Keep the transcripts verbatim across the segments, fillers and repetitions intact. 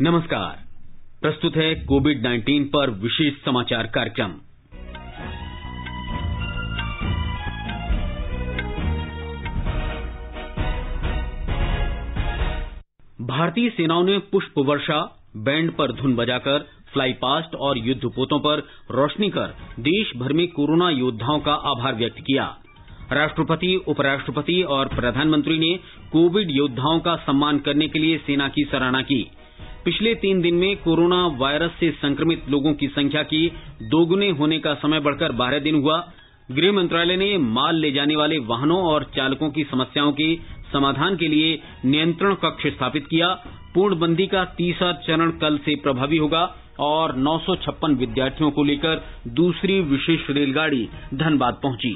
नमस्कार। प्रस्तुत है कोविड नाइन्टीन पर विशेष समाचार कार्यक्रम। भारतीय सेनाओं ने पुष्प वर्षा, बैंड पर धुन बजाकर, फ्लाई पास्ट और युद्धपोतों पर रोशनी कर देश भर में कोरोना योद्धाओं का आभार व्यक्त किया। राष्ट्रपति, उपराष्ट्रपति और प्रधानमंत्री ने कोविड योद्धाओं का सम्मान करने के लिए सेना की सराहना की। पिछले तीन दिन में कोरोना वायरस से संक्रमित लोगों की संख्या की दोगुने होने का समय बढ़कर बारह दिन हुआ। गृह मंत्रालय ने माल ले जाने वाले वाहनों और चालकों की समस्याओं के समाधान के लिए नियंत्रण कक्ष स्थापित किया। पूर्णबंदी का तीसरा चरण कल से प्रभावी होगा और नौ सौ छप्पन विद्यार्थियों को लेकर दूसरी विशेष रेलगाड़ी धनबाद पहुंची।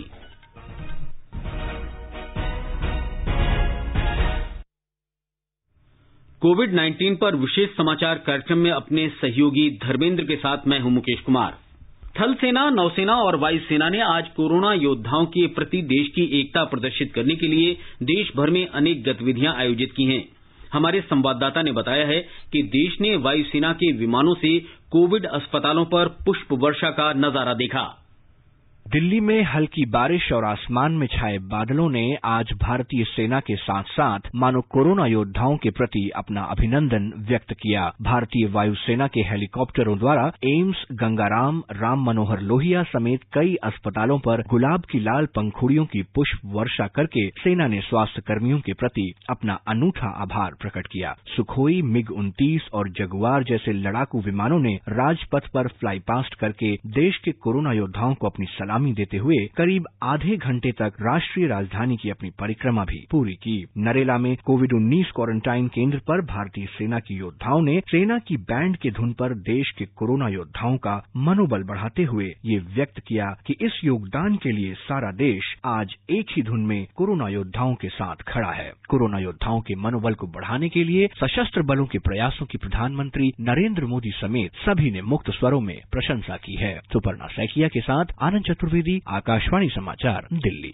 कोविड नाइन्टीन पर विशेष समाचार कार्यक्रम में अपने सहयोगी धर्मेंद्र के साथ मैं हूं मुकेश कुमार। थल सेना, नौसेना और वायुसेना ने आज कोरोना योद्धाओं के प्रति देश की एकता प्रदर्शित करने के लिए देश भर में अनेक गतिविधियां आयोजित की हैं। हमारे संवाददाता ने बताया है कि देश ने वायुसेना के विमानों से कोविड अस्पतालों पर पुष्प वर्षा का नजारा देखा। दिल्ली में हल्की बारिश और आसमान में छाए बादलों ने आज भारतीय सेना के साथ साथ मानो कोरोना योद्धाओं के प्रति अपना अभिनंदन व्यक्त किया। भारतीय वायुसेना के हेलीकॉप्टरों द्वारा एम्स, गंगाराम, राम मनोहर लोहिया समेत कई अस्पतालों पर गुलाब की लाल पंखुड़ियों की पुष्प वर्षा करके सेना ने स्वास्थ्य कर्मियों के प्रति अपना अनूठा आभार प्रकट किया। सुखोई, मिग उनतीस और जगुआर जैसे लड़ाकू विमानों ने राजपथ पर फ्लाई पास्ट करके देश के कोरोना योद्धाओं को अपनी सलामी देते हुए करीब आधे घंटे तक राष्ट्रीय राजधानी की अपनी परिक्रमा भी पूरी की। नरेला में कोविड उन्नीस क्वारंटाइन केंद्र पर भारतीय सेना के योद्धाओं ने सेना की बैंड की धुन पर देश के कोरोना योद्धाओं का मनोबल बढ़ाते हुए ये व्यक्त किया कि इस योगदान के लिए सारा देश आज एक ही धुन में कोरोना योद्धाओं के साथ खड़ा है। कोरोना योद्धाओं के मनोबल को बढ़ाने के लिए सशस्त्र बलों के प्रयासों की प्रधानमंत्री नरेंद्र मोदी समेत सभी ने मुक्त स्वरों में प्रशंसा की है। सुपर्णा सैकिया के साथ आनंद चतुर्वेदी, आकाशवाणी समाचार, दिल्ली।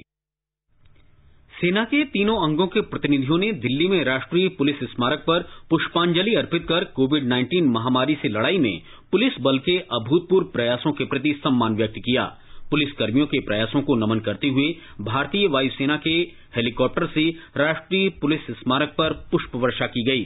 सेना के तीनों अंगों के प्रतिनिधियों ने दिल्ली में राष्ट्रीय पुलिस स्मारक पर पुष्पांजलि अर्पित कर कोविड नाइन्टीन महामारी से लड़ाई में पुलिस बल के अभूतपूर्व प्रयासों के प्रति सम्मान व्यक्त किया। पुलिस कर्मियों के प्रयासों को नमन करते हुए भारतीय वायुसेना के हेलीकॉप्टर से राष्ट्रीय पुलिस स्मारक पर पुष्प वर्षा की गई।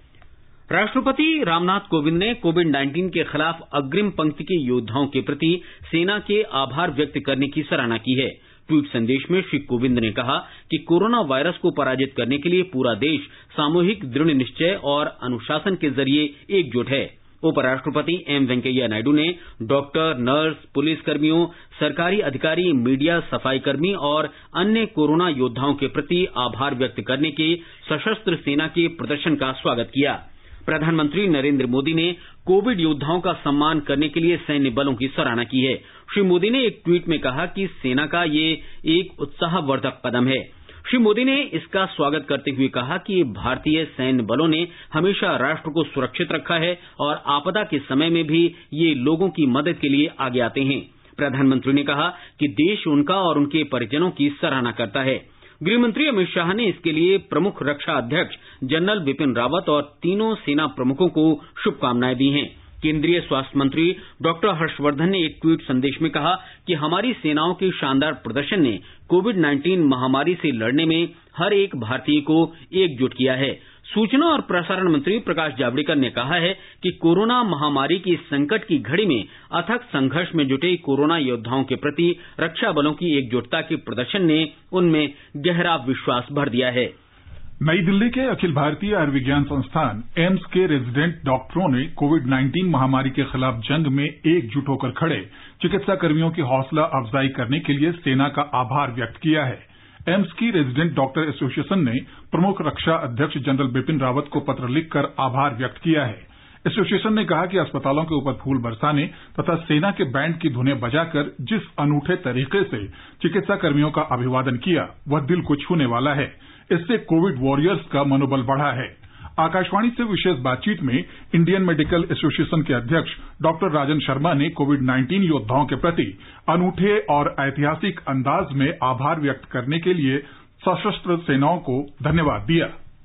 राष्ट्रपति रामनाथ कोविंद ने कोविड नाइन्टीन के खिलाफ अग्रिम पंक्ति के योद्धाओं के प्रति सेना के आभार व्यक्त करने की सराहना की है। ट्वीट संदेश में श्री कोविंद ने कहा कि कोरोना वायरस को पराजित करने के लिए पूरा देश सामूहिक दृढ़ निश्चय और अनुशासन के जरिए एकजुट है। उपराष्ट्रपति एम वेंकैया नायडू ने डॉक्टर, नर्स, पुलिसकर्मियों, सरकारी अधिकारी, मीडिया, सफाईकर्मी और अन्य कोरोना योद्धाओं के प्रति आभार व्यक्त करने के सशस्त्र सेना के प्रदर्शन का स्वागत किया। प्रधानमंत्री नरेंद्र मोदी ने कोविड योद्धाओं का सम्मान करने के लिए सैन्य बलों की सराहना की है। श्री मोदी ने एक ट्वीट में कहा कि सेना का ये एक उत्साहवर्धक कदम है। श्री मोदी ने इसका स्वागत करते हुए कहा कि भारतीय सैन्य बलों ने हमेशा राष्ट्र को सुरक्षित रखा है और आपदा के समय में भी ये लोगों की मदद के लिए आगे आते हैं। प्रधानमंत्री ने कहा कि देश उनका और उनके परिजनों की सराहना करता है। गृहमंत्री अमित शाह ने इसके लिए प्रमुख रक्षा अध्यक्ष जनरल बिपिन रावत और तीनों सेना प्रमुखों को शुभकामनाएं दी हैं। केंद्रीय स्वास्थ्य मंत्री डॉक्टर हर्षवर्धन ने एक ट्वीट संदेश में कहा कि हमारी सेनाओं के शानदार प्रदर्शन ने कोविड नाइन्टीन महामारी से लड़ने में हर एक भारतीय को एकजुट किया है। सूचना और प्रसारण मंत्री प्रकाश जावड़ेकर ने कहा है कि कोरोना महामारी की संकट की घड़ी में अथक संघर्ष में जुटे कोरोना योद्धाओं के प्रति रक्षा बलों की एकजुटता के प्रदर्शन ने उनमें गहरा विश्वास भर दिया है। नई दिल्ली के अखिल भारतीय आयुर्विज्ञान संस्थान एम्स के रेजिडेंट डॉक्टरों ने कोविड नाइन्टीन महामारी के खिलाफ जंग में एकजुट होकर खड़े चिकित्सा कर्मियों की हौसला अफजाई करने के लिए सेना का आभार व्यक्त किया है। एम्स की रेजिडेंट डॉक्टर एसोसिएशन ने प्रमुख रक्षा अध्यक्ष जनरल बिपिन रावत को पत्र लिखकर आभार व्यक्त किया है। एसोसिएशन ने कहा कि अस्पतालों के ऊपर फूल बरसाने तथा सेना के बैंड की धुनें बजाकर जिस अनूठे तरीके से चिकित्सा कर्मियों का अभिवादन किया वह दिल को छूने वाला है। इससे कोविड वॉरियर्स का मनोबल बढ़ा है। आकाशवाणी से विशेष बातचीत में इंडियन मेडिकल एसोसिएशन के अध्यक्ष डॉक्टर राजन शर्मा ने कोविड नाइन्टीन योद्धाओं के प्रति अनूठे और ऐतिहासिक अंदाज में आभार व्यक्त करने के लिए सशस्त्र सेनाओं को धन्यवाद दिया।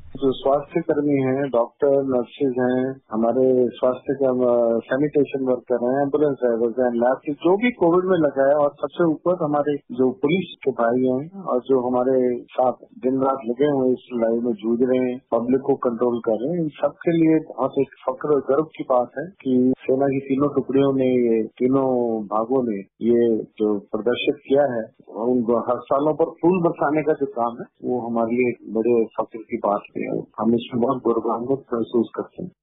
जो स्वास्थ्य कर्मी हैं, डॉक्टर, नर्सेज हैं, हमारे स्वास्थ्य के सैनिटेशन वर्कर हैं, एम्बुलेंस ड्राइवर्स हैं, लैब के जो भी कोविड में लगा है, और सबसे ऊपर हमारे जो पुलिस के भाई हैं और जो हमारे साथ दिन रात लगे हुए इस लड़ाई में जूझ रहे हैं, पब्लिक को कंट्रोल कर रहे हैं, इन सबके लिए बहुत एक फक्र और गर्व की बात है कि सेना की तीनों टुकड़ियों ने, ये तीनों भागों ने ये जो प्रदर्शित किया है, उन अस्पतालों पर फूल बरसाने का जो काम है, वो हमारे लिए बड़े फक्र की बात है। हम इसमें बहुत गौरवान्वित महसूस करते हैं।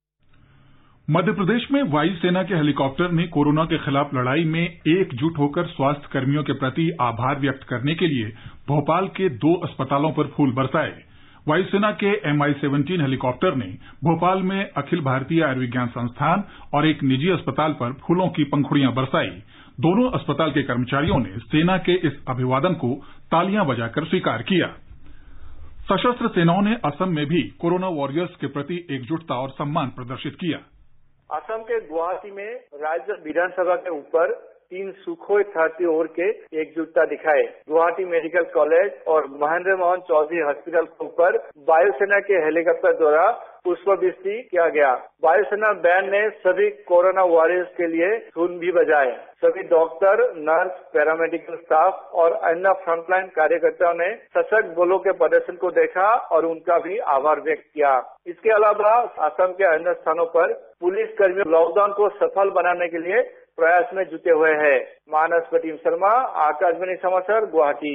मध्य प्रदेश में वायुसेना के हेलीकॉप्टर ने कोरोना के खिलाफ लड़ाई में एकजुट होकर स्वास्थ्य कर्मियों के प्रति आभार व्यक्त करने के लिए भोपाल के दो अस्पतालों पर फूल बरसाए। वायुसेना के एम आई सेवनटीन हेलीकॉप्टर ने भोपाल में अखिल भारतीय आयुर्विज्ञान संस्थान और एक निजी अस्पताल पर फूलों की पंखुड़ियां बरसाई। दोनों अस्पताल के कर्मचारियों ने सेना के इस अभिवादन को तालियां बजाकर स्वीकार किया। सशस्त्र सेनाओं ने असम में भी कोरोना वॉरियर्स के प्रति एकजुटता और सम्मान प्रदर्शित किया। असम के गुवाहाटी में राज्य विधानसभा के ऊपर तीन सुखोई थर्टी ओर के एकजुटता दिखाए। गुवाहाटी मेडिकल कॉलेज और महेंद्र मोहन चौधरी हॉस्पिटल के ऊपर वायुसेना के हेलीकॉप्टर द्वारा पुष्पवृष्टि किया गया। वायुसेना बैंड ने सभी कोरोना वॉरियर्स के लिए धुन भी बजाए। सभी डॉक्टर, नर्स, पैरामेडिकल स्टाफ और अन्य फ्रंटलाइन कार्यकर्ताओं ने सशक्त बलों के प्रदर्शन को देखा और उनका भी आभार व्यक्त किया। इसके अलावा असम के अन्य स्थानों पर पुलिस कर्मी लॉकडाउन को सफल बनाने के लिए प्रयास में जुटे हुए हैं। मानस प्रतिम शर्मा, आकाशवाणी समाचार, गुवाहाटी।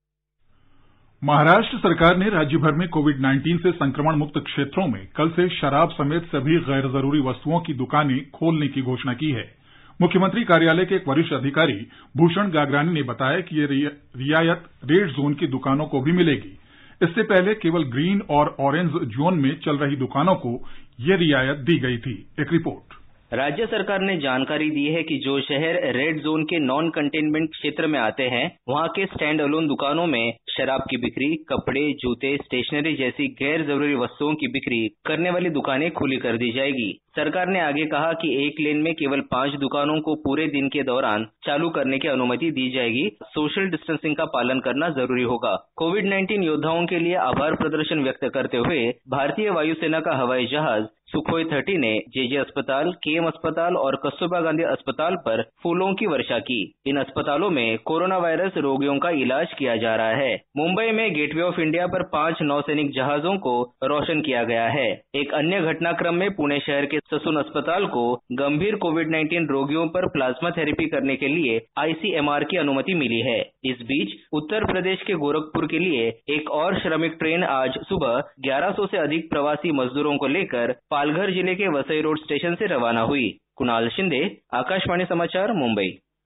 महाराष्ट्र सरकार ने राज्य भर में कोविड नाइन्टीन से संक्रमण मुक्त क्षेत्रों में कल से शराब समेत सभी गैर जरूरी वस्तुओं की दुकानें खोलने की घोषणा की है। मुख्यमंत्री कार्यालय के एक वरिष्ठ अधिकारी भूषण गागरानी ने बताया कि ये रियायत रेड जोन की दुकानों को भी मिलेगी। इससे पहले केवल ग्रीन और ऑरेंज जोन में चल रही दुकानों को ये रियायत दी गई थी। एक रिपोर्ट। राज्य सरकार ने जानकारी दी है कि जो शहर रेड जोन के नॉन कंटेनमेंट क्षेत्र में आते हैं, वहां के स्टैंड अलोन दुकानों में शराब की बिक्री, कपड़े, जूते, स्टेशनरी जैसी गैर जरूरी वस्तुओं की बिक्री करने वाली दुकानें खुली कर दी जाएगी। सरकार ने आगे कहा कि एक लेन में केवल पांच दुकानों को पूरे दिन के दौरान चालू करने की अनुमति दी जाएगी। सोशल डिस्टेंसिंग का पालन करना जरूरी होगा। कोविड नाइन्टीन योद्धाओं के लिए आभार प्रदर्शन व्यक्त करते हुए भारतीय वायुसेना का हवाई जहाज सुखोई थर्टी ने जेजे अस्पताल, केएम अस्पताल और कस्तूरबा गांधी अस्पताल पर फूलों की वर्षा की। इन अस्पतालों में कोरोना वायरस रोगियों का इलाज किया जा रहा है। मुंबई में गेटवे ऑफ इंडिया पर पांच नौसैनिक जहाजों को रोशन किया गया है। एक अन्य घटनाक्रम में पुणे शहर के ससून अस्पताल को गंभीर कोविड नाइन्टीन रोगियों पर प्लाज्मा थेरेपी करने के लिए आईसीएमआर की अनुमति मिली है। इस बीच उत्तर प्रदेश के गोरखपुर के लिए एक और श्रमिक ट्रेन आज सुबह ग्यारह सौ से अधिक प्रवासी मजदूरों को लेकर पालघर जिले के वसई रोड स्टेशन से रवाना हुई। कुणाल शिंदे, आकाशवाणी समाचार, मुंबई।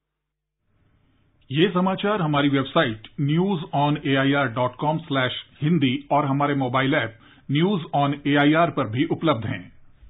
ये समाचार हमारी website news on A I R dot com slash Hindi और हमारे mobile app news on A I R पर भी उपलब्ध हैं।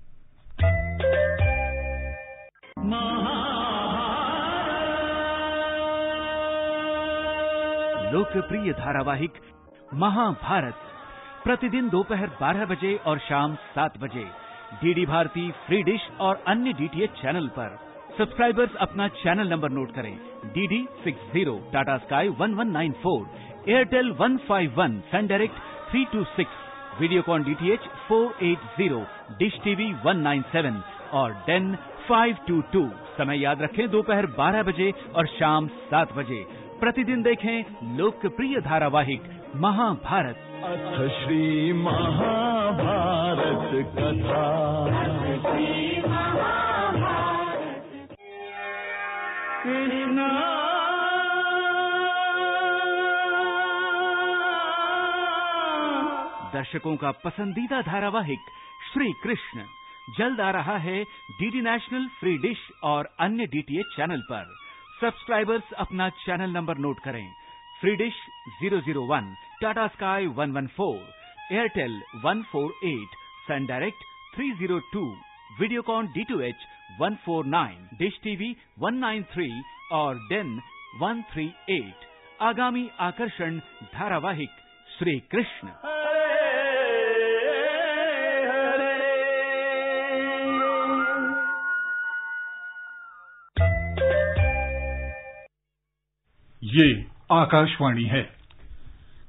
लोकप्रिय धारावाहिक महाभारत प्रतिदिन दोपहर बारह बजे और शाम सात बजे डीडी भारती, फ्री डिश और अन्य डीटीएच चैनल पर। सब्सक्राइबर्स अपना चैनल नंबर नोट करें। DD six zero, Tata Sky one one nine four, Airtel one five one, Sun Direct three two six, Videocon DTH four eight zero, Dish TV one nine seven और Den five two two. समय याद रखें, दोपहर बारह बजे और शाम सात बजे। प्रतिदिन देखें लोकप्रिय धारावाहिक महाभारत। अथ श्री महाभारत कथा। कृष्णा दर्शकों का पसंदीदा धारावाहिक श्री कृष्ण जल्द आ रहा है डीडी नेशनल, फ्री डिश और अन्य डीटीएच चैनल पर। सब्सक्राइबर्स अपना चैनल नंबर नोट करें। Free Dish zero zero one, Tata Sky one one four, Airtel one four eight, Sun Direct three zero two, Videocon D two H one four nine, Dish TV one nine three और Den one three eight. आगामी आकर्षण धारावाहिक श्री कृष्ण। ये आकाशवाणी है।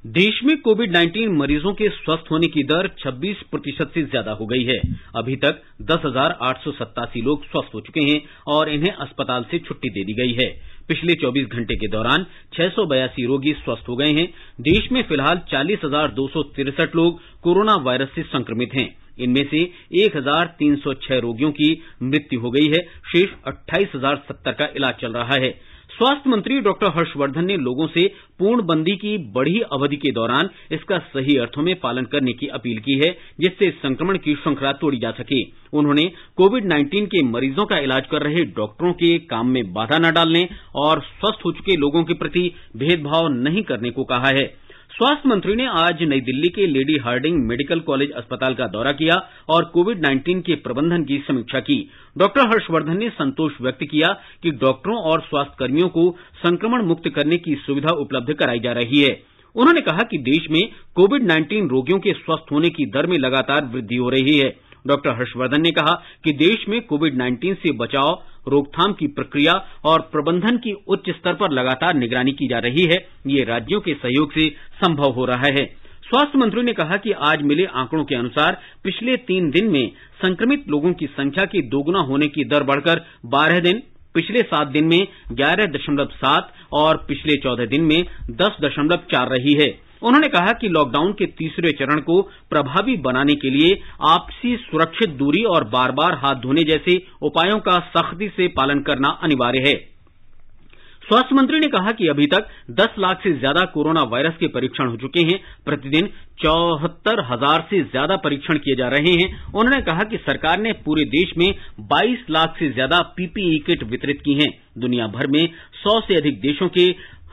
देश में Covid nineteen मरीजों के स्वस्थ होने की दर छब्बीस प्रतिशत से ज्यादा हो गई है। अभी तक दस हजार आठ सौ सत्तासी लोग स्वस्थ हो चुके हैं और इन्हें अस्पताल से छुट्टी दे दी गई है। पिछले चौबीस घंटे के दौरान छह सौ बयासी रोगी स्वस्थ हो गए हैं। देश में फिलहाल चालीस हजार दो सौ तिरसठ लोग कोरोना वायरस से संक्रमित हैं। इनमें से एक हजार तीन सौ छह रोगियों की मृत्यु हो गई है। शेष अट्ठाईस हजार सत्तर का इलाज चल रहा है। स्वास्थ्य मंत्री डॉक्टर हर्षवर्धन ने लोगों से पूर्णबंदी की बढ़ी अवधि के दौरान इसका सही अर्थों में पालन करने की अपील की है, जिससे संक्रमण की श्रृंखला तोड़ी जा सके। उन्होंने कोविड नाइन्टीन के मरीजों का इलाज कर रहे डॉक्टरों के काम में बाधा न डालने और स्वस्थ हो चुके लोगों के प्रति भेदभाव नहीं करने को कहा है। स्वास्थ्य मंत्री ने आज नई दिल्ली के लेडी हार्डिंग मेडिकल कॉलेज अस्पताल का दौरा किया और कोविड नाइन्टीन के प्रबंधन की समीक्षा की। डॉक्टर हर्षवर्धन ने संतोष व्यक्त किया कि डॉक्टरों और स्वास्थ्य कर्मियों को संक्रमण मुक्त करने की सुविधा उपलब्ध कराई जा रही है। उन्होंने कहा कि देश में कोविड नाइन्टीन रोगियों के स्वस्थ होने की दर में लगातार वृद्धि हो रही है। डॉक्टर हर्षवर्धन ने कहा कि देश में कोविड नाइन्टीन से बचाव, रोकथाम की प्रक्रिया और प्रबंधन की उच्च स्तर पर लगातार निगरानी की जा रही है। ये राज्यों के सहयोग से संभव हो रहा है। स्वास्थ्य मंत्री ने कहा कि आज मिले आंकड़ों के अनुसार पिछले तीन दिन में संक्रमित लोगों की संख्या के दोगुना होने की दर बढ़कर बारह दिन, पिछले सात दिन में ग्यारह दशमलव सात और पिछले चौदह दिन में दस दशमलव चार रही है। उन्होंने कहा कि लॉकडाउन के तीसरे चरण को प्रभावी बनाने के लिए आपसी सुरक्षित दूरी और बार बार हाथ धोने जैसे उपायों का सख्ती से पालन करना अनिवार्य है। स्वास्थ्य मंत्री ने कहा कि अभी तक दस लाख से ज्यादा कोरोना वायरस के परीक्षण हो चुके हैं। प्रतिदिन चौहत्तर हजार से ज्यादा परीक्षण किए जा रहे हैं। उन्होंने कहा कि सरकार ने पूरे देश में बाईस लाख से ज्यादा पीपीई किट वितरित की हैं। दुनिया भर में सौ से अधिक देशों के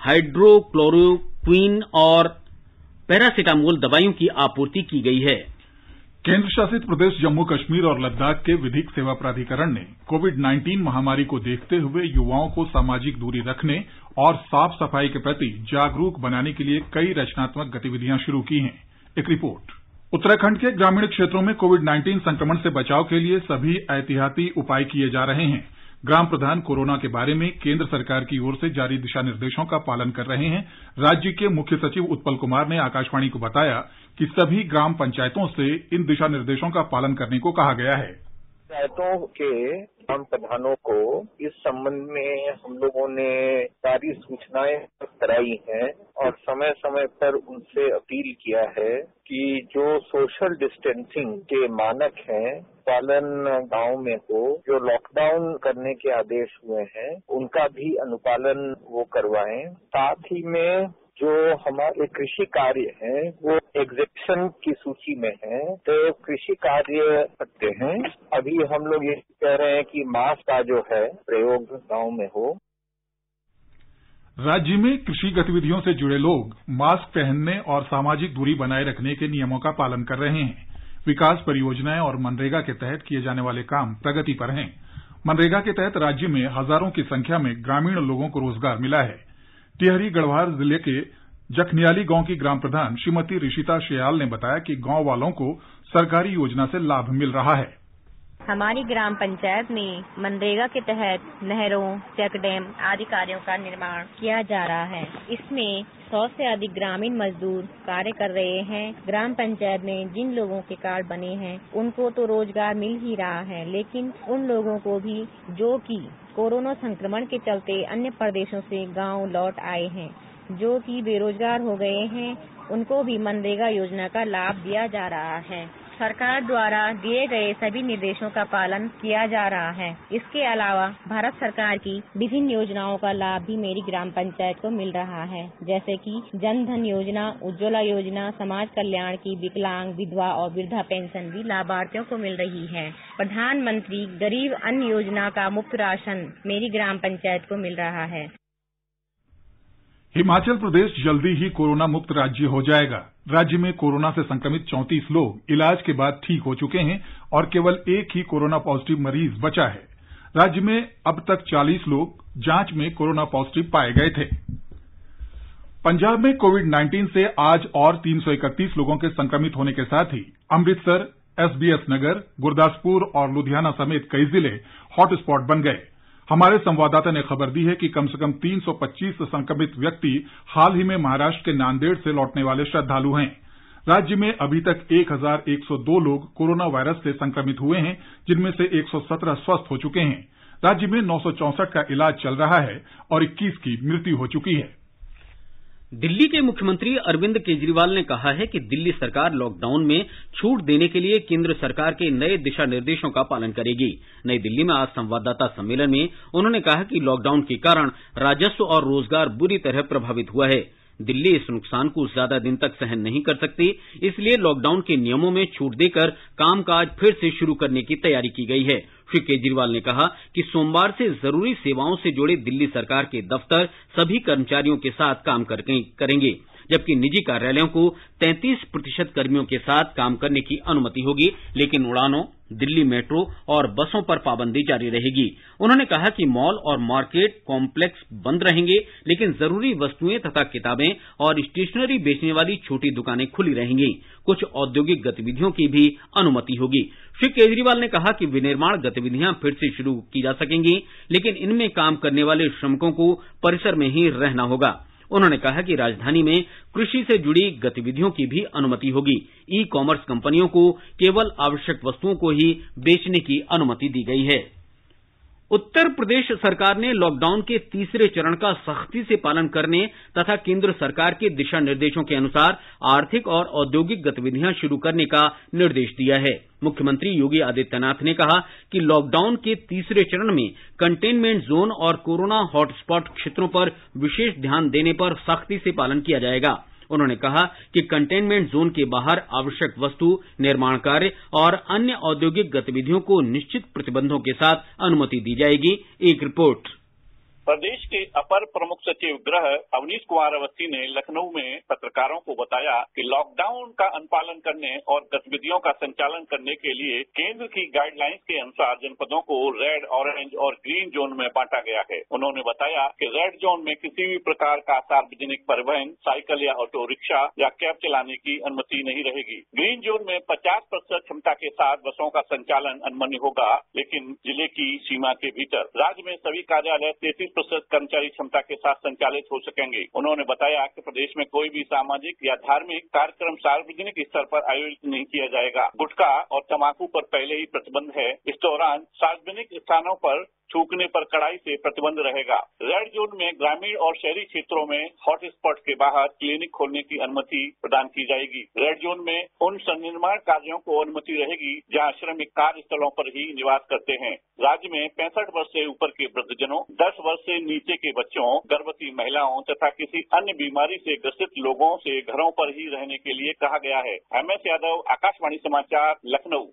हाइड्रोक्लोरोक्विन और पैरासिटामोल दवाइयों की आपूर्ति की गई है। केंद्र शासित प्रदेश जम्मू कश्मीर और लद्दाख के विधिक सेवा प्राधिकरण ने कोविड नाइन्टीन महामारी को देखते हुए युवाओं को सामाजिक दूरी रखने और साफ सफाई के प्रति जागरूक बनाने के लिए कई रचनात्मक गतिविधियां शुरू की हैं। एक रिपोर्ट। उत्तराखंड के ग्रामीण क्षेत्रों में कोविड नाइन्टीन संक्रमण से बचाव के लिए सभी एहतियाती उपाय किए जा रहे हैं। ग्राम प्रधान कोरोना के बारे में केंद्र सरकार की ओर से जारी दिशा निर्देशों का पालन कर रहे हैं। राज्य के मुख्य सचिव उत्पल कुमार ने आकाशवाणी को बताया कि सभी ग्राम पंचायतों से इन दिशा निर्देशों का पालन करने को कहा गया है। पंचायतों के ग्राम प्रधानों को इस संबंध में हम लोगों ने सारी सूचनाएं कराई हैं और समय समय पर उनसे अपील किया है कि जो सोशल डिस्टेंसिंग के मानक हैं पालन गांव में हो, जो लॉकडाउन करने के आदेश हुए हैं उनका भी अनुपालन वो करवाएं। साथ ही में जो हमारे कृषि कार्य हैं वो एग्जेप्शन की सूची में हैं, तो कृषि कार्य करते हैं। अभी हम लोग ये कह रहे हैं कि मास्क का जो है प्रयोग गांव में हो। राज्य में कृषि गतिविधियों से जुड़े लोग मास्क पहनने और सामाजिक दूरी बनाए रखने के नियमों का पालन कर रहे हैं। विकास परियोजनाएं और मनरेगा के तहत किए जाने वाले काम प्रगति पर हैं। मनरेगा के तहत राज्य में हजारों की संख्या में ग्रामीण लोगों को रोजगार मिला है। टिहरी गढ़वाल जिले के जखनियाली गांव की ग्राम प्रधान श्रीमती ऋषिता शेयाल ने बताया कि गांव वालों को सरकारी योजना से लाभ मिल रहा है। हमारी ग्राम पंचायत में मनरेगा के तहत नहरों, चेक डैम आदि कार्यों का निर्माण किया जा रहा है। इसमें सौ से अधिक ग्रामीण मजदूर कार्य कर रहे हैं। ग्राम पंचायत में जिन लोगों के कार्ड बने हैं उनको तो रोजगार मिल ही रहा है, लेकिन उन लोगों को भी जो कि कोरोना संक्रमण के चलते अन्य प्रदेशों से गांव लौट आए हैं, जो कि बेरोजगार हो गए हैं, उनको भी मनरेगा योजना का लाभ दिया जा रहा है। सरकार द्वारा दिए गए सभी निर्देशों का पालन किया जा रहा है। इसके अलावा भारत सरकार की विभिन्न योजनाओं का लाभ भी मेरी ग्राम पंचायत को मिल रहा है, जैसे कि जन धन योजना, उज्ज्वला योजना, समाज कल्याण की विकलांग, विधवा और वृद्धा पेंशन भी लाभार्थियों को मिल रही है। प्रधानमंत्री गरीब अन्न योजना का मुफ्त राशन मेरी ग्राम पंचायत को मिल रहा है। हिमाचल प्रदेश जल्दी ही कोरोना मुक्त राज्य हो जाएगा। राज्य में कोरोना से संक्रमित चौंतीस लोग इलाज के बाद ठीक हो चुके हैं और केवल एक ही कोरोना पॉजिटिव मरीज बचा है। राज्य में अब तक चालीस लोग जांच में कोरोना पॉजिटिव पाए गए थे। पंजाब में कोविड नाइन्टीन से आज और तीन सौ इकतीस लोगों के संक्रमित होने के साथ ही अमृतसर, एसबीएस नगर, गुरदासपुर और लुधियाना समेत कई जिले हॉटस्पॉट बन गए। हमारे संवाददाता ने खबर दी है कि कम से कम तीन सौ पच्चीस संक्रमित व्यक्ति हाल ही में महाराष्ट्र के नांदेड़ से लौटने वाले श्रद्धालु हैं। राज्य में अभी तक एक हजार एक सौ दो लोग कोरोना वायरस से संक्रमित हुए हैं, जिनमें से एक सौ सत्रह स्वस्थ हो चुके हैं। राज्य में नौ सौ चौसठ का इलाज चल रहा है और इक्कीस की मृत्यु हो चुकी है। दिल्ली के मुख्यमंत्री अरविंद केजरीवाल ने कहा है कि दिल्ली सरकार लॉकडाउन में छूट देने के लिए केंद्र सरकार के नए दिशा निर्देशों का पालन करेगी। नई दिल्ली में आज संवाददाता सम्मेलन में उन्होंने कहा कि लॉकडाउन के कारण राजस्व और रोजगार बुरी तरह प्रभावित हुआ है। दिल्ली इस नुकसान को ज्यादा दिन तक सहन नहीं कर सकती, इसलिए लॉकडाउन के नियमों में छूट देकर कामकाज फिर से शुरू करने की तैयारी की गई है। श्री केजरीवाल ने कहा कि सोमवार से जरूरी सेवाओं से जुड़े दिल्ली सरकार के दफ्तर सभी कर्मचारियों के साथ काम करेंगे, जबकि निजी कार्यालयों को तैंतीस प्रतिशत कर्मियों के साथ काम करने की अनुमति होगी, लेकिन उड़ानों, दिल्ली मेट्रो और बसों पर पाबंदी जारी रहेगी। उन्होंने कहा कि मॉल और मार्केट कॉम्प्लेक्स बंद रहेंगे, लेकिन जरूरी वस्तुएं तथा किताबें और स्टेशनरी बेचने वाली छोटी दुकानें खुली रहेंगी। कुछ औद्योगिक गतिविधियों की भी अनुमति होगी। श्री केजरीवाल ने कहा कि विनिर्माण गतिविधियां फिर से शुरू की जा सकेंगी, लेकिन इनमें काम करने वाले श्रमिकों को परिसर में ही रहना होगा। उन्होंने कहा कि राजधानी में कृषि से जुड़ी गतिविधियों की भी अनुमति होगी। ई कॉमर्स कंपनियों को केवल आवश्यक वस्तुओं को ही बेचने की अनुमति दी गई है। उत्तर प्रदेश सरकार ने लॉकडाउन के तीसरे चरण का सख्ती से पालन करने तथा केंद्र सरकार के दिशा निर्देशों के अनुसार आर्थिक और औद्योगिक गतिविधियां शुरू करने का निर्देश दिया है। मुख्यमंत्री योगी आदित्यनाथ ने कहा कि लॉकडाउन के तीसरे चरण में कंटेनमेंट जोन और कोरोना हॉटस्पॉट क्षेत्रों पर विशेष ध्यान देने पर सख्ती से पालन किया जाएगा। उन्होंने कहा कि कंटेनमेंट जोन के बाहर आवश्यक वस्तु, निर्माण कार्य और अन्य औद्योगिक गतिविधियों को निश्चित प्रतिबंधों के साथ अनुमति दी जाएगी। एक रिपोर्ट। प्रदेश के अपर प्रमुख सचिव गृह अवनीश कुमार अवस्थी ने लखनऊ में पत्रकारों को बताया कि लॉकडाउन का अनुपालन करने और गतिविधियों का संचालन करने के लिए केंद्र की गाइडलाइंस के अनुसार जनपदों को रेड, ऑरेंज और ग्रीन जोन में बांटा गया है। उन्होंने बताया कि रेड जोन में किसी भी प्रकार का सार्वजनिक परिवहन, साइकिल या ऑटो रिक्शा या कैब चलाने की अनुमति नहीं रहेगी। ग्रीन जोन में पचास प्रतिशत क्षमता के साथ बसों का संचालन अनुमन्य होगा, लेकिन जिले की सीमा के भीतर। राज्य में सभी कार्यालय तैंतीस प्रतिशत कर्मचारी क्षमता के साथ संचालित हो सकेंगे। उन्होंने बताया कि प्रदेश में कोई भी सामाजिक या धार्मिक कार्यक्रम सार्वजनिक स्तर पर आयोजित नहीं किया जाएगा। गुटखा और तम्बाकू पर पहले ही प्रतिबंध है। इस दौरान सार्वजनिक स्थानों पर थूकने पर कड़ाई से प्रतिबंध रहेगा। रेड जोन में ग्रामीण और शहरी क्षेत्रों में हॉटस्पॉट के बाहर क्लिनिक खोलने की अनुमति प्रदान की जाएगी। रेड जोन में उन संनिर्माण कार्यों को अनुमति रहेगी जहां श्रमिक कार्यस्थलों पर ही निवास करते हैं। राज्य में पैंसठ वर्ष से ऊपर के वृद्धजनों, दस वर्ष से नीचे के बच्चों, गर्भवती महिलाओं तथा किसी अन्य बीमारी से ग्रसित लोगों से घरों पर ही रहने के लिए कहा गया है। एम एस यादव, आकाशवाणी समाचार, लखनऊ।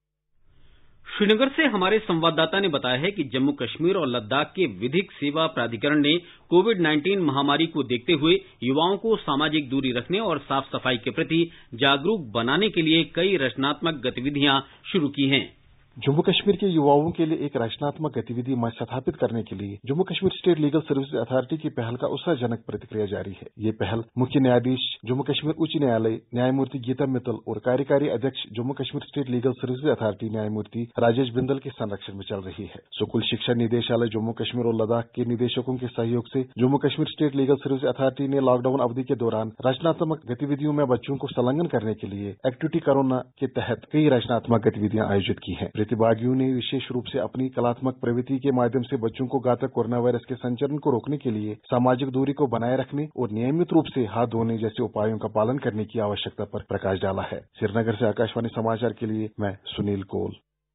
श्रीनगर से हमारे संवाददाता ने बताया है कि जम्मू कश्मीर और लद्दाख के विधिक सेवा प्राधिकरण ने कोविड नाइन्टीन महामारी को देखते हुए युवाओं को सामाजिक दूरी रखने और साफ सफाई के प्रति जागरूक बनाने के लिए कई रचनात्मक गतिविधियां शुरू की हैं। जम्मू कश्मीर के युवाओं के लिए एक रचनात्मक गतिविधि स्थापित करने के लिए Jammu Kashmir state legal services authority की पहल का उत्साहजनक प्रतिक्रिया जारी है। ये पहल मुख्य न्यायाधीश जम्मू कश्मीर उच्च न्यायालय न्यायमूर्ति गीता मित्तल और कार्यकारी अध्यक्ष Jammu Kashmir state legal services authority न्यायमूर्ति राजेश बिंदल के संरक्षण में चल रही है। स्कूल शिक्षा निदेशालय जम्मू कश्मीर और लद्दाख के निदेशकों के सहयोग से Jammu Kashmir state legal services authority ने लॉकडाउन अवधि के दौरान रचनात्मक गतिविधियों में बच्चों को संलग्न करने के लिए एक्टिविटी कोरोना के तहत कई रचनात्मक गतिविधियां आयोजित की है। प्रतिभागियों ने विशेष रूप से अपनी कलात्मक प्रवृत्ति के माध्यम से बच्चों को घातक कोरोना वायरस के संचरण को रोकने के लिए सामाजिक दूरी को बनाए रखने और नियमित रूप से हाथ धोने जैसे उपायों का पालन करने की आवश्यकता पर प्रकाश डाला है। श्रीनगर से आकाशवाणी समाचार के लिए मैं सुनील कोल।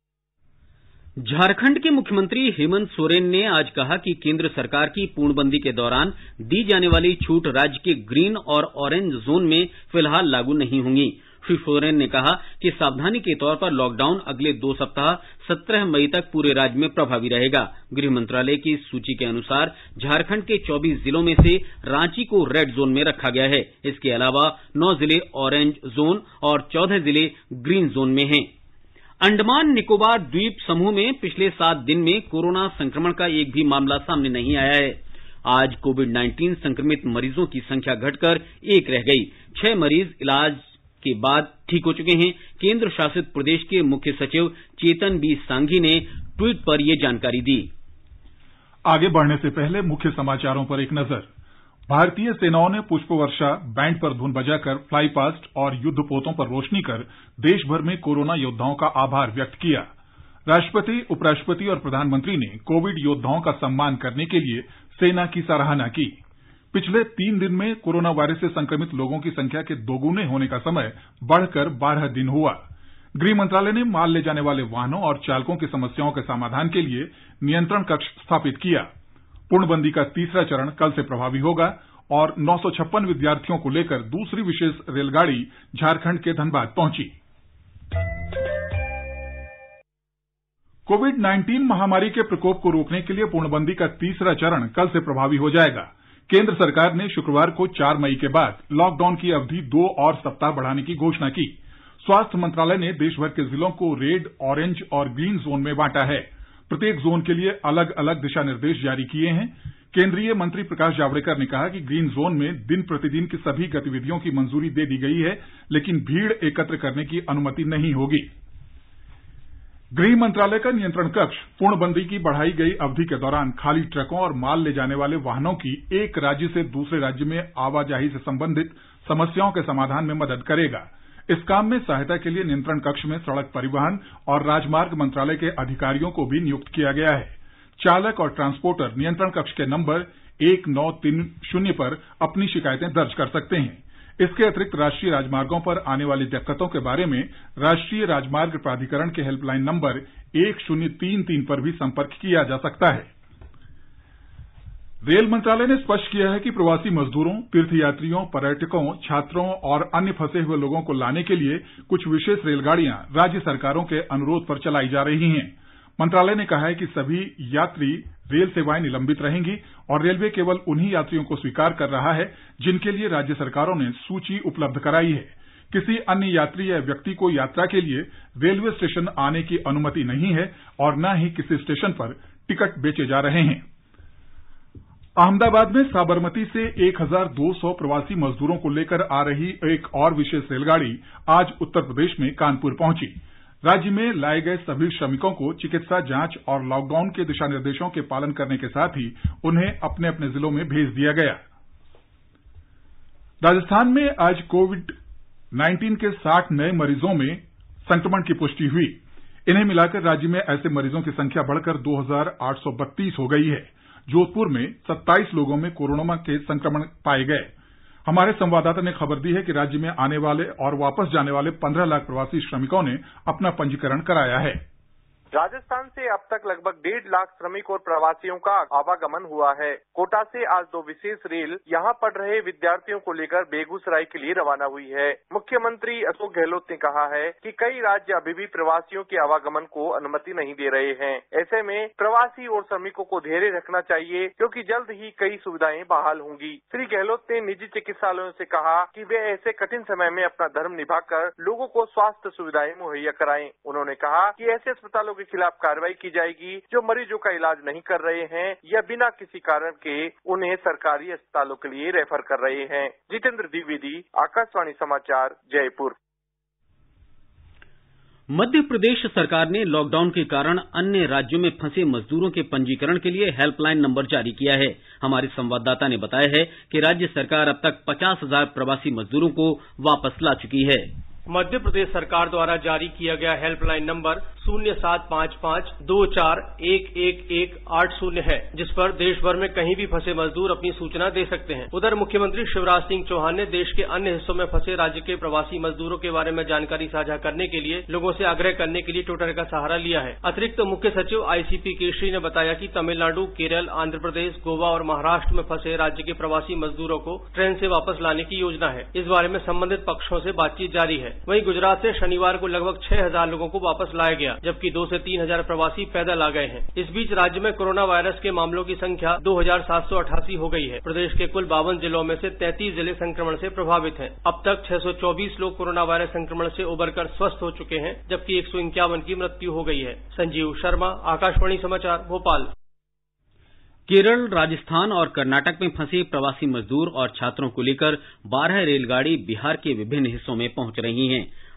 झारखंड के मुख्यमंत्री हेमंत सोरेन ने आज कहा कि केंद्र सरकार की पूर्णबंदी के दौरान दी जाने वाली छूट राज्य के ग्रीन और ऑरेंज जोन में फिलहाल लागू नहीं होंगी। श्री सोरेन ने कहा कि सावधानी के तौर पर लॉकडाउन अगले दो सप्ताह सत्रह मई तक पूरे राज्य में प्रभावी रहेगा। गृह मंत्रालय की सूची के अनुसार झारखंड के चौबीस जिलों में से रांची को रेड जोन में रखा गया है। इसके अलावा नौ जिले ऑरेंज जोन और चौदह जिले ग्रीन जोन में हैं। अंडमान निकोबार द्वीप समूह में पिछले सात दिन में कोरोना संक्रमण का एक भी मामला सामने नहीं आया है। आज कोविड नाइन्टीन संक्रमित मरीजों की संख्या घटकर एक रह गई। छह मरीज इलाज के बाद ठीक हो चुके हैं। केंद्र शासित प्रदेश के मुख्य सचिव चेतन बी सांघी ने ट्वीट पर यह जानकारी दी। आगे बढ़ने से पहले मुख्य समाचारों पर एक नजर। भारतीय सेनाओं ने पुष्प वर्षा, बैंड पर धुन बजाकर, फ्लाई पास्ट और युद्धपोतों पर रोशनी कर देश भर में कोरोना योद्धाओं का आभार व्यक्त किया। राष्ट्रपति, उपराष्ट्रपति और प्रधानमंत्री ने कोविड योद्धाओं का सम्मान करने के लिए सेना की सराहना की। पिछले तीन दिन में कोरोना वायरस से संक्रमित लोगों की संख्या के दोगुने होने का समय बढ़कर बारह दिन हुआ। गृह मंत्रालय ने माल ले जाने वाले वाहनों और चालकों की समस्याओं के समाधान के लिए नियंत्रण कक्ष स्थापित किया। पूर्णबंदी का तीसरा चरण कल से प्रभावी होगा और नौ सौ छप्पन विद्यार्थियों को लेकर दूसरी विशेष रेलगाड़ी झारखंड के धनबाद पहुंची। कोविड नाइन्टीन महामारी के प्रकोप को रोकने के लिए पूर्णबंदी का तीसरा चरण कल से प्रभावी हो जाएगा। केंद्र सरकार ने शुक्रवार को चार मई के बाद लॉकडाउन की अवधि दो और सप्ताह बढ़ाने की घोषणा की। स्वास्थ्य मंत्रालय ने देश भर के जिलों को रेड, ऑरेंज और ग्रीन जोन में बांटा है। प्रत्येक जोन के लिए अलग अलग दिशा निर्देश जारी किए हैं। केंद्रीय मंत्री प्रकाश जावड़ेकर ने कहा कि ग्रीन जोन में दिन प्रतिदिन की सभी गतिविधियों की मंजूरी दे दी गई है, लेकिन भीड़ एकत्र करने की अनुमति नहीं होगी। गृह मंत्रालय का नियंत्रण कक्ष पूर्णबंदी की बढ़ाई गई अवधि के दौरान खाली ट्रकों और माल ले जाने वाले वाहनों की एक राज्य से दूसरे राज्य में आवाजाही से संबंधित समस्याओं के समाधान में मदद करेगा। इस काम में सहायता के लिए नियंत्रण कक्ष में सड़क परिवहन और राजमार्ग मंत्रालय के अधिकारियों को भी नियुक्त किया गया है। चालक और ट्रांसपोर्टर नियंत्रण कक्ष के नंबर एक नौ तीन शून्य पर अपनी शिकायतें दर्ज कर सकते हैं। इसके अतिरिक्त राष्ट्रीय राजमार्गों पर आने वाली दिक्कतों के बारे में राष्ट्रीय राजमार्ग प्राधिकरण के हेल्पलाइन नंबर एक शून्य तीन तीन पर भी संपर्क किया जा सकता है। रेल मंत्रालय ने स्पष्ट किया है कि प्रवासी मजदूरों, तीर्थयात्रियों, पर्यटकों, छात्रों और अन्य फंसे हुए लोगों को लाने के लिए कुछ विशेष रेलगाड़ियां राज्य सरकारों के अनुरोध पर चलाई जा रही हैं। मंत्रालय ने कहा है कि सभी यात्री रेल सेवाएं निलंबित रहेंगी और रेलवे केवल उन्हीं यात्रियों को स्वीकार कर रहा है जिनके लिए राज्य सरकारों ने सूची उपलब्ध कराई है। किसी अन्य यात्री या व्यक्ति को यात्रा के लिए रेलवे स्टेशन आने की अनुमति नहीं है और न ही किसी स्टेशन पर टिकट बेचे जा रहे हैं। अहमदाबाद में साबरमती से एक हज़ार दो सौ प्रवासी मजदूरों को लेकर आ रही एक और विशेष रेलगाड़ी आज उत्तर प्रदेश में कानपुर पहुंची। राज्य में लाए गए सभी श्रमिकों को चिकित्सा जांच और लॉकडाउन के दिशा निर्देशों के पालन करने के साथ ही उन्हें अपने अपने जिलों में भेज दिया गया। राजस्थान में आज कोविड नाइन्टीन के साठ नए मरीजों में संक्रमण की पुष्टि हुई। इन्हें मिलाकर राज्य में ऐसे मरीजों की संख्या बढ़कर दो हजार आठ सौ बत्तीस हो गई है। जोधपुर में सत्ताईस लोगों में कोरोना के संक्रमण पाए गए। हमारे संवाददाता ने खबर दी है कि राज्य में आने वाले और वापस जाने वाले पंद्रह लाख प्रवासी श्रमिकों ने अपना पंजीकरण कराया है। राजस्थान से अब तक लगभग डेढ़ लाख श्रमिक और प्रवासियों का आवागमन हुआ है। कोटा से आज दो विशेष रेल यहाँ पढ़ रहे विद्यार्थियों को लेकर बेगूसराय के लिए रवाना हुई है। मुख्यमंत्री अशोक गहलोत ने कहा है कि कई राज्य अभी भी प्रवासियों के आवागमन को अनुमति नहीं दे रहे हैं। ऐसे में प्रवासी और श्रमिकों को धैर्य रखना चाहिए क्योंकि जल्द ही कई सुविधाएं बहाल होंगी। श्री गहलोत ने निजी चिकित्सालयों से कहा कि वे ऐसे कठिन समय में अपना धर्म निभाकर लोगों को स्वास्थ्य सुविधाएं मुहैया कराएं। उन्होंने कहा कि ऐसे अस्पतालों के खिलाफ कार्रवाई की जाएगी जो मरीजों का इलाज नहीं कर रहे हैं या बिना किसी कारण के उन्हें सरकारी अस्पतालों के लिए रेफर कर रहे हैं। जितेंद्र द्विवेदी, आकाशवाणी समाचार, जयपुर। मध्य प्रदेश सरकार ने लॉकडाउन के कारण अन्य राज्यों में फंसे मजदूरों के पंजीकरण के लिए हेल्पलाइन नंबर जारी किया है। हमारे संवाददाता ने बताया है कि राज्य सरकार अब तक पचास हजार प्रवासी मजदूरों को वापस ला चुकी है। मध्य प्रदेश सरकार द्वारा जारी किया गया हेल्पलाइन नंबर शून्य सात पाँच पाँच दो चार एक एक एक आठ शून्य है, जिस पर देश भर में कहीं भी फंसे मजदूर अपनी सूचना दे सकते हैं। उधर मुख्यमंत्री शिवराज सिंह चौहान ने देश के अन्य हिस्सों में फंसे राज्य के प्रवासी मजदूरों के बारे में जानकारी साझा करने के लिए लोगों से आग्रह करने के लिए ट्विटर का सहारा लिया है। अतिरिक्त मुख्य सचिव आईसीपी केशरी ने बताया कि तमिलनाडु, केरल, आंध्र प्रदेश, गोवा और महाराष्ट्र में फंसे राज्य के प्रवासी मजदूरों को ट्रेन से वापस लाने की योजना है। इस बारे में संबंधित पक्षों से बातचीत जारी है। वहीं गुजरात से शनिवार को लगभग छह हजार लोगों को वापस लाया गया, जबकि दो से तीन हजार प्रवासी पैदल आ गए हैं। इस बीच राज्य में कोरोना वायरस के मामलों की संख्या दो हजार सात सौ अठासी हो गई है। प्रदेश के कुल बावन जिलों में से तैंतीस जिले संक्रमण से प्रभावित हैं। अब तक छह सौ चौबीस लोग कोरोना वायरस संक्रमण से उबरकर स्वस्थ हो चुके हैं, जबकि एक सौ इक्यावन की मृत्यु हो गई है। संजीव शर्मा, आकाशवाणी समाचार, भोपाल। केरल, राजस्थान और कर्नाटक में फंसे प्रवासी मजदूर और छात्रों को लेकर बारह रेलगाड़ी बिहार के विभिन्न हिस्सों में पहुंच रही हैं।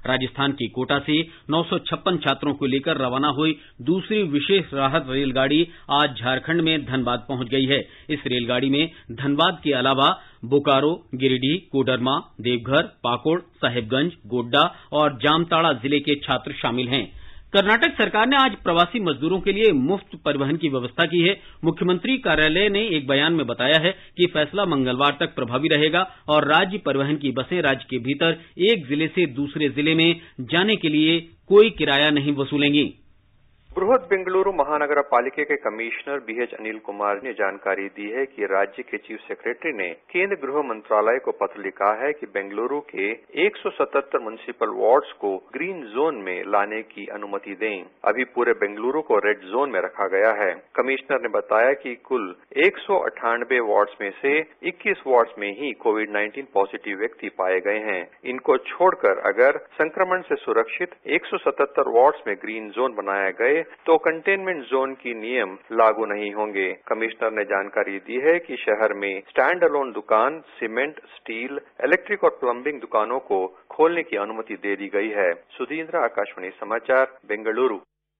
राजस्थान के कोटा से नौ सौ छप्पन छात्रों को लेकर रवाना हुई दूसरी विशेष राहत रेलगाड़ी आज झारखंड में धनबाद पहुंच गई है। इस रेलगाड़ी में धनबाद के अलावा बोकारो, गिरिडीह, कोडरमा, देवघर, पाकुड़, साहेबगंज, गोड्डा और जामताड़ा जिले के छात्र शामिल हैं। कर्नाटक सरकार ने आज प्रवासी मजदूरों के लिए मुफ्त परिवहन की व्यवस्था की है। मुख्यमंत्री कार्यालय ने एक बयान में बताया है कि फैसला मंगलवार तक प्रभावी रहेगा और राज्य परिवहन की बसें राज्य के भीतर एक जिले से दूसरे जिले में जाने के लिए कोई किराया नहीं वसूलेंगी। बृहद बेंगलुरु महानगर पालिका के कमिश्नर बीएच अनिल कुमार ने जानकारी दी है कि राज्य के चीफ सेक्रेटरी ने केंद्र गृह मंत्रालय को पत्र लिखा है कि बेंगलुरु के एक सौ सतहत्तर म्युनिसिपल वार्ड्स को ग्रीन जोन में लाने की अनुमति दें। अभी पूरे बेंगलुरु को रेड जोन में रखा गया है। कमिश्नर ने बताया कि कुल एक सौ अट्ठानबे वार्ड्स में से इक्कीस वार्ड्स में ही कोविड नाइन्टीन पॉजिटिव व्यक्ति पाए गए हैं। इनको छोड़कर अगर संक्रमण से सुरक्षित एक सौ सतहत्तर वार्ड्स में ग्रीन जोन बनाया गए तो कंटेनमेंट जोन की नियम लागू नहीं होंगे। कमिश्नर ने जानकारी दी है कि शहर में स्टैंड अलोन दुकान, सीमेंट, स्टील, इलेक्ट्रिक और प्लम्बिंग दुकानों को खोलने की अनुमति दे दी गई है। सुधींद्र, आकाशवाणी समाचार, बेंगलुरु।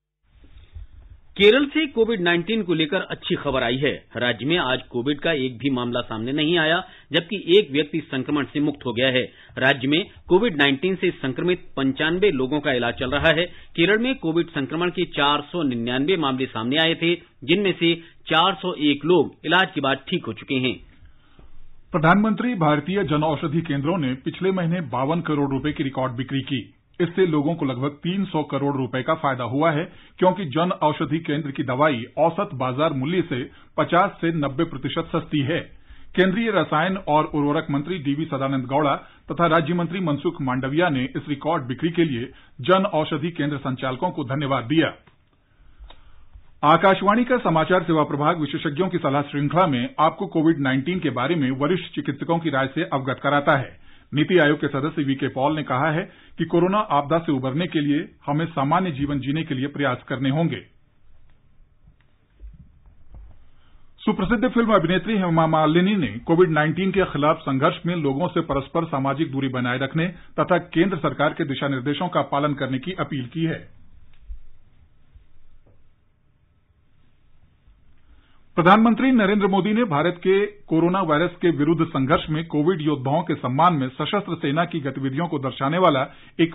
केरल से कोविड नाइन्टीन को लेकर अच्छी खबर आई है। राज्य में आज कोविड का एक भी मामला सामने नहीं आया, जबकि एक व्यक्ति संक्रमण से मुक्त हो गया है। राज्य में कोविड नाइन्टीन से संक्रमित पंचानवे लोगों का इलाज चल रहा है। केरल में कोविड संक्रमण के चार सौ निन्यानवे मामले सामने आए थे, जिनमें से चार सौ एक लोग इलाज के बाद ठीक हो चुके हैं। प्रधानमंत्री भारतीय जन औषधि केंद्रों ने पिछले महीने बावन करोड़ रुपए की रिकॉर्ड बिक्री की। इससे लोगों को लगभग तीन सौ करोड़ रुपए का फायदा हुआ है, क्योंकि जन औषधि केंद्र की दवाई औसत बाजार मूल्य से पचास से नब्बे प्रतिशत सस्ती है। केंद्रीय रसायन और उर्वरक मंत्री डीवी सदानंद गौड़ा तथा राज्य मंत्री मनसुख मांडविया ने इस रिकॉर्ड बिक्री के लिए जन औषधि केंद्र संचालकों को धन्यवाद दिया। आकाशवाणी का समाचार सेवा प्रभाग विशेषज्ञों की सलाह श्रृंखला में आपको कोविड नाइन्टीन के बारे में वरिष्ठ चिकित्सकों की राय से अवगत कराता है। नीति आयोग के सदस्य वीके पॉल ने कहा है कि कोरोना आपदा से उबरने के लिए हमें सामान्य जीवन जीने के लिए प्रयास करने होंगे। सुप्रसिद्ध फिल्म अभिनेत्री हेमा मालिनी ने कोविड नाइन्टीन के खिलाफ संघर्ष में लोगों से परस्पर सामाजिक दूरी बनाए रखने तथा केंद्र सरकार के दिशा निर्देशों का पालन करने की अपील की है। प्रधानमंत्री नरेंद्र मोदी ने भारत के कोरोना वायरस के विरुद्ध संघर्ष में कोविड योद्धाओं के सम्मान में सशस्त्र सेना की गतिविधियों को दर्शाने वाला एक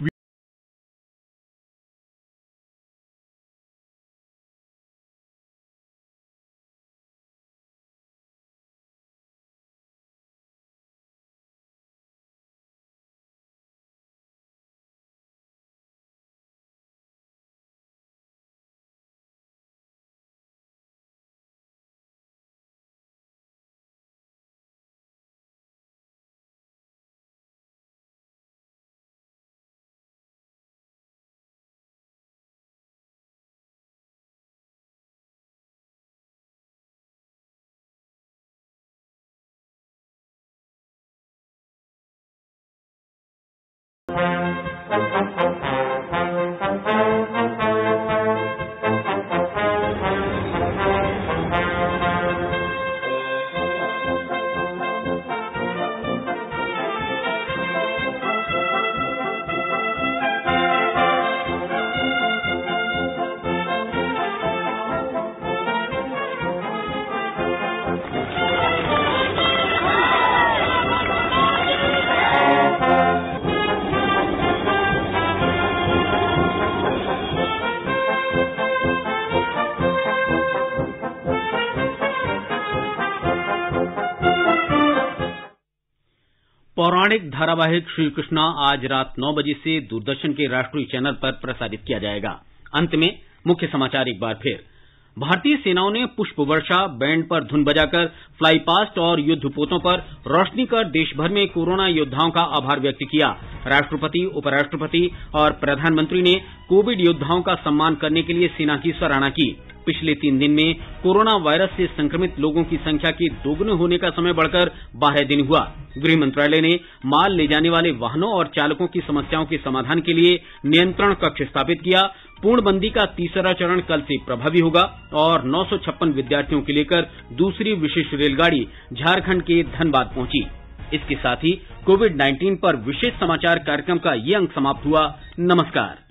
पौराणिक धारावाहिक श्री कृष्णा आज रात नौ बजे से दूरदर्शन के राष्ट्रीय चैनल पर प्रसारित किया जाएगा। अंत में मुख्य समाचार एक बार फिर। भारतीय सेनाओं ने पुष्प वर्षा, बैंड पर धुन बजाकर, फ्लाई पास्ट और युद्धपोतों पर रोशनी कर देश भर में कोरोना योद्धाओं का आभार व्यक्त किया। राष्ट्रपति, उपराष्ट्रपति और प्रधानमंत्री ने कोविड योद्धाओं का सम्मान करने के लिए सेना की सराहना की। पिछले तीन दिन में कोरोना वायरस से संक्रमित लोगों की संख्या के दोगुने होने का समय बढ़कर बारह दिन हुआ। गृह मंत्रालय ने माल ले जाने वाले वाहनों और चालकों की समस्याओं के समाधान के लिए नियंत्रण कक्ष स्थापित किया। पूर्णबंदी का तीसरा चरण कल से प्रभावी होगा और नौ सौ छप्पन विद्यार्थियों के लेकर दूसरी विशेष रेलगाड़ी झारखंड के धनबाद पहुंची। इसके साथ ही कोविड नाइन्टीन पर विशेष समाचार कार्यक्रम का ये अंक समाप्त हुआ। नमस्कार।